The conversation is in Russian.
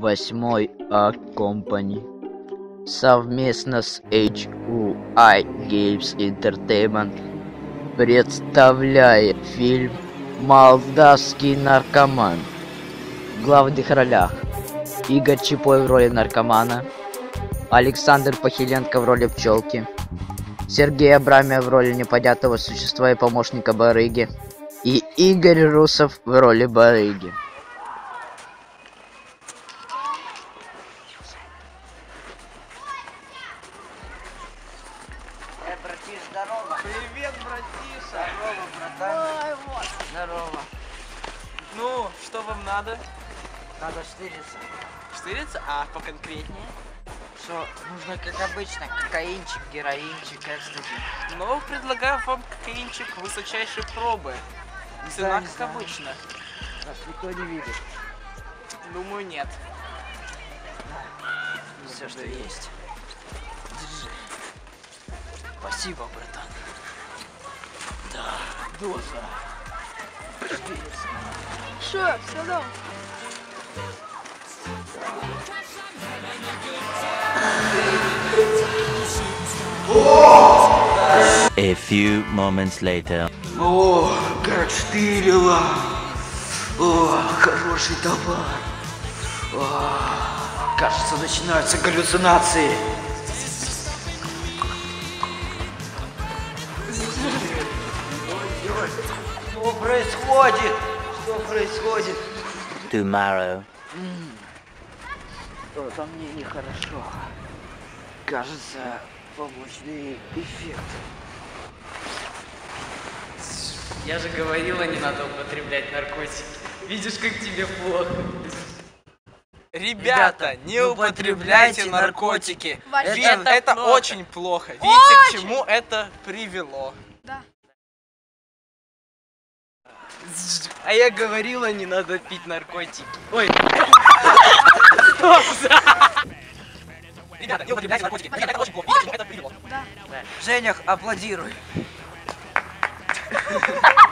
8 А Company совместно с HUI Games Entertainment представляет фильм «Молдавский наркоман». В главных ролях Игорь Чипой в роли наркомана, Александр Похиленко в роли пчелки, Сергей Абрамия в роли непонятного существа и помощника барыги, и Игорь Русов в роли барыги. Братиш, здорово. Привет, братиша. Здорово, братан. Ой, вот. Здорово. Ну, что вам надо? Надо штыриться. Штыриться? А поконкретнее? Что, нужно как обычно, кокаинчик, героинчик, экстази. Ну, предлагаю вам кокаинчик высочайшей пробы. Цена не как знаю. обычно. Нас никто не видит. Думаю, нет. Все, что есть. Держи. Спасибо, братан. Да, доза. Штыриться. Что, все дом? A few moments later. О, как штырило. О, хороший товар. О, кажется, начинаются галлюцинации. Что происходит? Что происходит? Tomorrow. Что-то мне нехорошо. Кажется, побочный эффект. Я же говорила, не надо употреблять наркотики. Видишь, как тебе плохо. Ребята, не употребляйте наркотики. Вообще Это плохо. очень плохо. Видите, к чему это привело? Да. А я говорила, не надо пить наркотики. Ой. Ребята, не употребляйте наркотики. Это очень плохо. Видите, к чему это привело? Да. Женях, аплодируй.